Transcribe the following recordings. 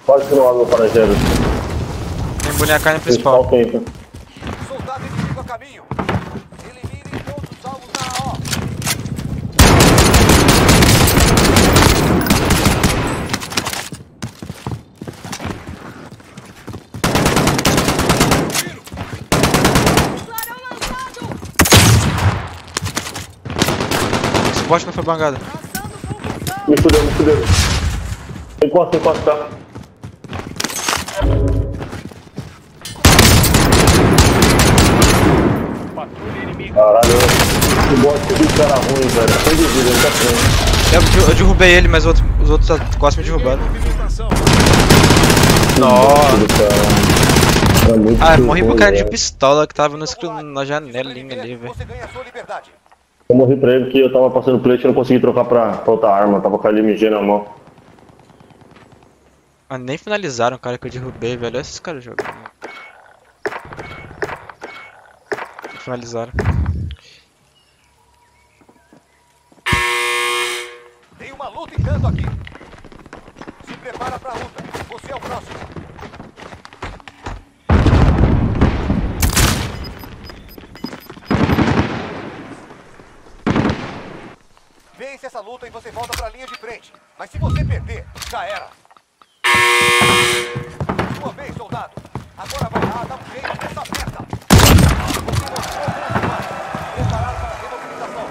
Quase que não abre o parageiro. Tem boneca no principal. Soldado inimigo a caminho. Eliminem todos os alvos na AO. Esse bot não foi bangado. Me fudeu, me fudeu. Encosta, tá? Caralho, esse bot de cara ruim, velho. Foi de vida, ele tá frente. Eu derrubei ele, mas os outros quase me derrubaram. Nossa. Ah, eu morri pro cara de pistola que tava na janelinha ali, velho. Eu morri pra ele porque eu tava passando plate e não consegui trocar pra outra arma. Tava com a LMG na mão. Ah, nem finalizaram o cara que eu derrubei, velho. Olha esses caras jogando. Finalizaram. Tem uma luta em tanto aqui. Se prepara pra luta. Você é o próximo. Vence essa luta e você volta pra linha de frente. Mas se você perder, já era. Sua vez, soldado. Agora vai lá, dá um jeito nessa meta. Você mostrou bom demais. Preparado para a remobilização.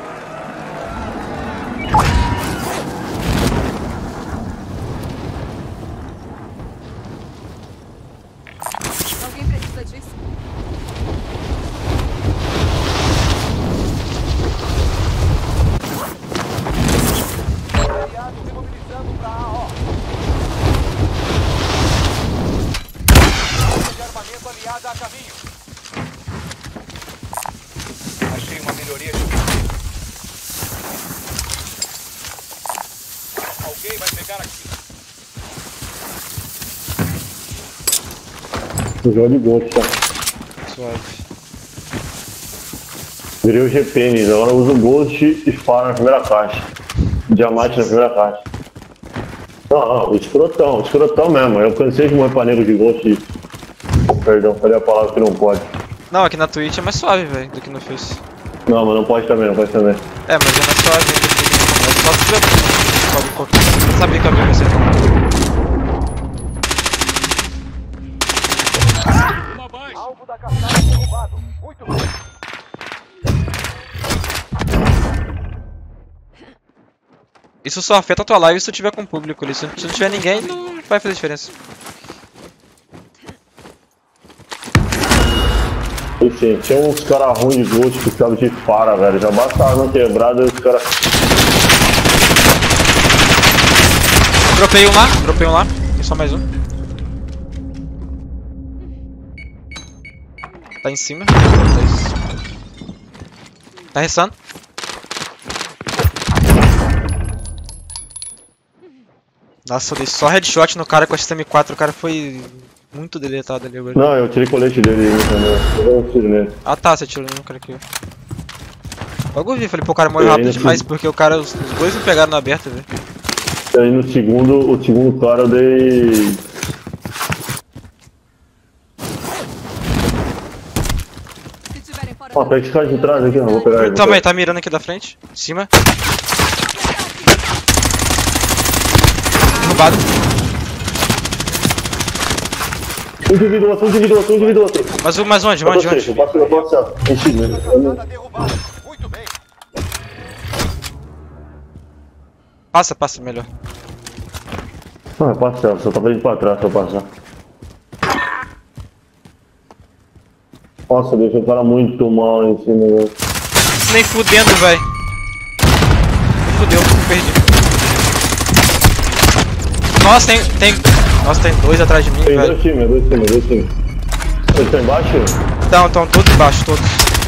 Alguém precisa disso? Aliado remobilizando para a AO. De armamento aliada a caminho. Achei uma melhoria de vida. Alguém vai pegar aqui. Eu jogo de ghost, tá? Suave. Virei o GP, Nisa. Agora eu uso Ghost e Faro na primeira caixa. Diamante na primeira caixa. Não, escrotão mesmo. Eu cansei de morrer pra nego de Ghost. Perdão, falei a palavra que não pode. Não, aqui na Twitch é mais suave, velho, do que no Face. Não, mas não pode também, não pode também. É, mas é mais suave ainda que no. É só se tiver. Sobe qualquer. Eu sabia que havia você. Alvo da caçada derrubado. Muito bem. Isso só afeta a tua live se tu tiver com público ali. Se não tiver ninguém, não vai fazer diferença. Enfim, tinha uns caras ruins de Ghost que ficavam de Fara, velho. Já basta a arma quebrada e os caras. Dropei um lá. Tem só mais um. Tá em cima. Tá restando. Nossa, eu dei só headshot no cara com a XM4, o cara foi muito deletado ali agora. Não, eu tirei colete dele, entendeu? Eu dei um tiro nele. Ah tá, você tirou no cara aqui. Logo vi, falei, pô, o cara morreu rápido demais, porque o cara, os dois me pegaram na aberta, velho. E aí no o segundo cara eu dei... Ó, pega esse cara de trás aqui, não, vou pegar ele. Também, tá mirando aqui da frente, em cima. Derrubado. Um indivíduo outro. Mais onde? Eu posso enchi mesmo. Caçada derrubado. Muito bem. Passa melhor. Ah, passa, só tava indo pra trás pra passar. Nossa, deixa o cara muito mal em cima, velho. Nem fudendo, velho. Fudeu, perdi. Nossa, Nossa, tem dois atrás de mim, Tem velho. dois times. Eles estão embaixo? Estão todos embaixo, todos.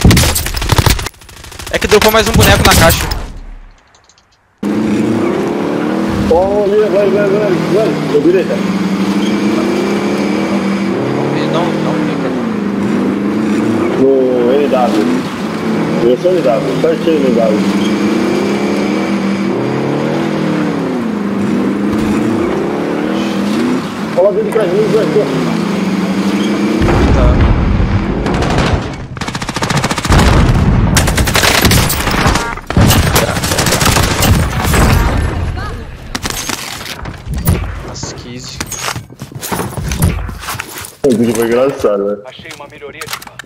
É que dropou mais um boneco na caixa. Olha, vai, tô direita. Não fica. No NW. Direção NW, certinho no NW. Cola dentro pra mim, velho. Tá. Nossa, que easy. Esse vídeo foi engraçado, velho. Achei uma melhoria de campo.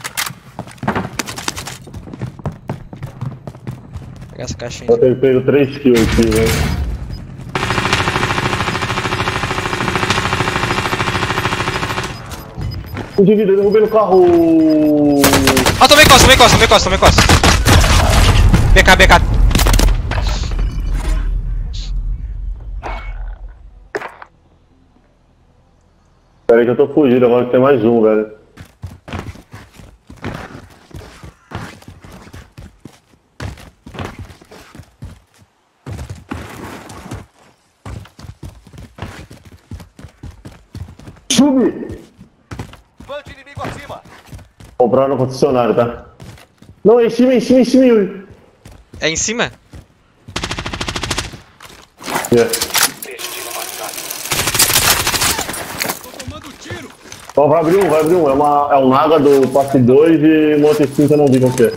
Vou pegar essa caixinha. Eu tenho pego 3 kills aqui, velho. Um de vida, eu derrubei no carro. Ó, tomei costa. BK. Pera aí que eu tô fugindo, agora que tem mais um, velho. Sube! Bande inimigo acima. Comprar no concessionário, tá? Não, é em cima, Yuri. É em cima? Yeah. Destino marcado. Ó, vai abrir um. É um Naga do passe 2 e uma outra skin que eu não vi qual que é.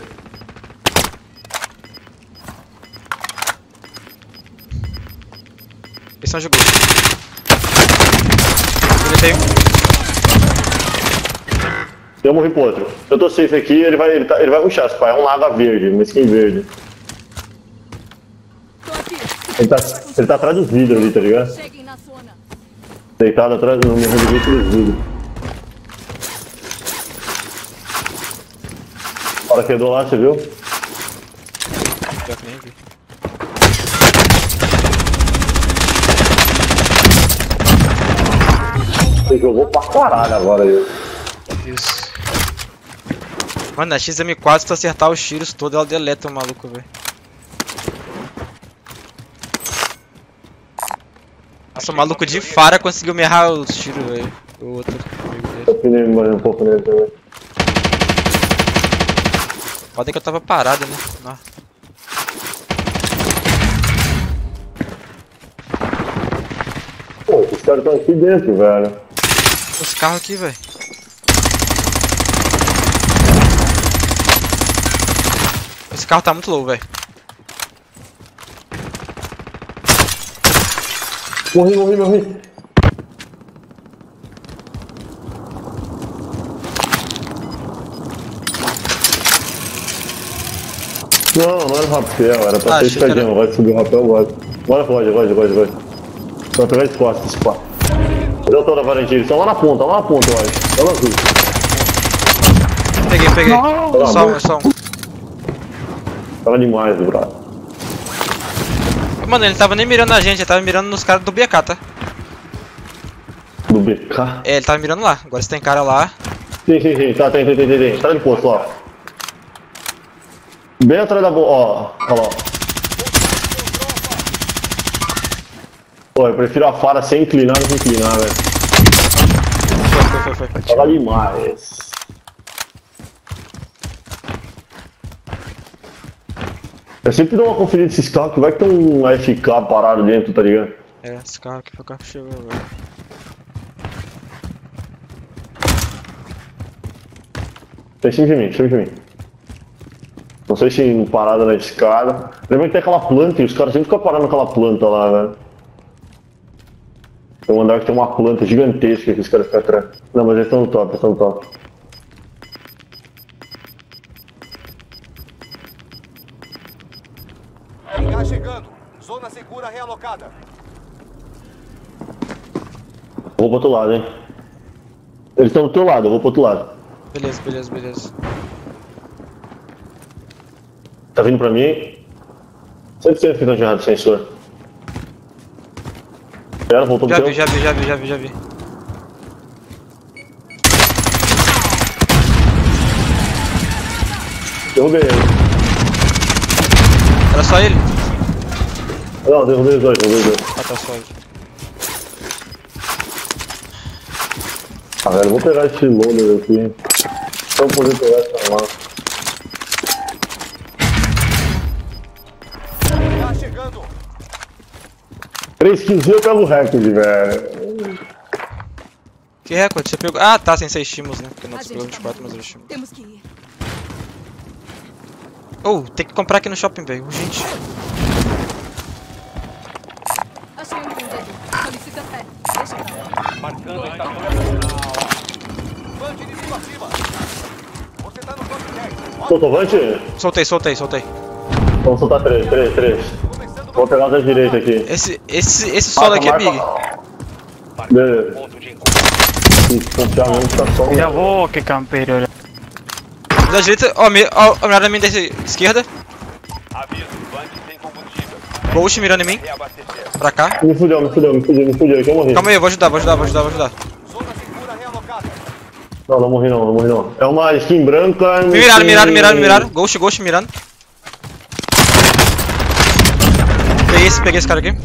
Esse não jogou. Deletei um. Eu morri pro outro. Eu tô safe aqui, ele vai rushar, pai. É um Naga verde, uma skin verde. Tô aqui. Ele tá atrás dos vidros ali, tá ligado? Cheguem na zona. Deitado atrás do meu dos vidros. Hora quedou lá, você viu? Pior que nem vi. Você jogou pra caralho agora aí. Isso. Mano, a XM4, se tu acertar os tiros todos, ela deleta o maluco, velho. Nossa, o maluco de Fara conseguiu me errar os tiros, velho. O outro amigo dele. Eu pinei mais um pouco nele também. Foda que eu tava parado, né? Não. Pô, os caras estão aqui dentro, velho. Os carros aqui, velho. Esse carro tá muito low, velho. Morri. Não era rapel, era pra ter escadinha, vai subir o rapel, vai. Bora, pode. Vai pegar as costas, esse pá. Deu toda a varantia, eles estão lá na ponta, eu acho. Ela azul. Peguei. Só um. Tava demais, brother. Mano, ele tava nem mirando na gente, ele tava mirando nos caras do BK, tá? Do BK? É, ele tava mirando lá. Agora se tem cara lá. Sim, tá, tem. Tá de posto, ó. Bem atrás da bola, ó. Olha lá. Pô, eu prefiro a Fara sem inclinar do que inclinar, velho. Foi. Tava demais. Eu sempre dou uma conferida nesses carros que vai que tem um AFK parado dentro, tá ligado? É, esse carro aqui foi o carro que chegou agora. Tem cima de mim. Não sei se parada na escada. Lembra que tem aquela planta e os caras sempre ficam parando naquela planta lá, velho. Tem um andar que tem uma planta gigantesca que os caras ficam atrás. Não, mas eles estão no top, Gás chegando. Zona segura realocada. Vou pro outro lado, hein. Eles estão do teu lado, eu vou pro outro lado. Beleza. Tá vindo pra mim? 100% que estão errado, sensor. Espera, voltou pro teu. Já vi. Derrubei ele. Era só ele? Não, derrubei os dois. Ah, tá só ele. Ah, velho, vou pegar esse loader aqui. Pra poder pegar essa lá. Gás chegando. 3 kills eu pego o recorde, velho. Que recorde? Você pegou... Ah, tá, sem 6 estímulos, né? Porque não você pegou 24, mas era estímulo. Temos que ir. Oh, tem que comprar aqui no shopping, velho. Urgente. Achei um vendedor. Solicita fé. Deixa pra lá. Marcando a estação. Vante inimigo acima. Você tá no top 10. Soltou Vante? Soltei. Vamos soltar 3. Vou pegar da direita aqui. Esse solo aqui é big. Beleza. Ponto de encontro. Confiar mesmo, tá só. Ya vos, que campero. Da direita, ó, mirando em mim da esquerda. Aviso, Vante sem combustível. Ghost mirando em mim. Reabastecer. Pra cá. Me fudeu aqui, eu morri. Calma aí, eu vou ajudar. Zona segura realocada. Não morri não. É uma skin branca. Me miraram. Ghost mirando. Peguei esse cara aqui.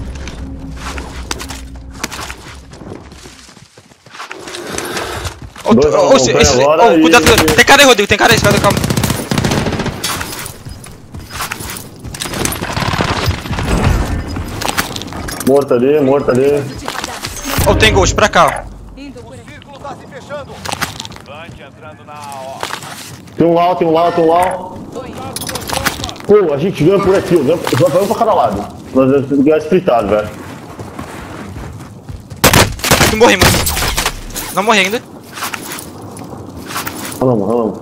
Cuidado. Tem cara aí, Rodrigo. Espera, calma. Morto ali. Preciso de radar. Oh, tem Ghost pra cá, Indo por O aqui. círculo tá se fechando. Vante entrando na AO. Tem um lá. Tô indo. Pô, a gente ganha por aqui, vamos pra cada lado. Nós vamos ganhar splitado, velho. ó. Morri, mano. Não morri ainda. Vamos.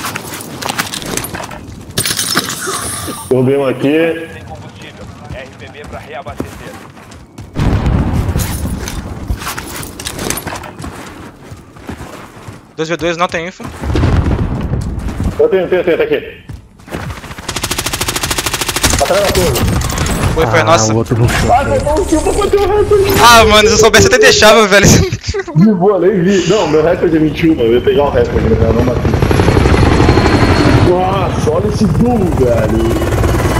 Derrubei um aqui. Sem combustível. RPB pra reabastecer. Dois V2, não tem info. Eu tenho, tá aqui. Atrás da torre. Foi nossa. O outro no chão. Vai botar um kill pra bater o recorde. Ah, mano, se eu soubesse até deixava, velho. De boa, nem vi. Não, meu recorde é 21, mano. Eu ia pegar o recorde, né? Não matei. Nossa, olha esse zoom, velho.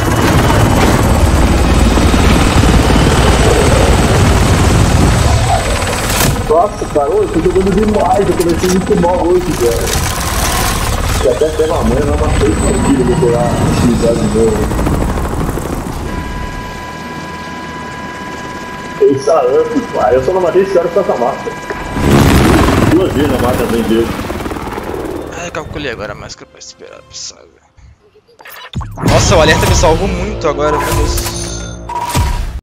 Nossa, cara, eu tô jogando demais. Eu comecei muito mal hoje, velho. E até pela manhã, não matei o filho, vou pegar a utilidade de novo. Esse up, pai. Eu só não matei esse cara com essa massa. 2 vezes a massa bem dele. Ah, eu calculei agora mais que eu posso esperar, sabe? Nossa, o alerta me salvou muito agora, meu Deus.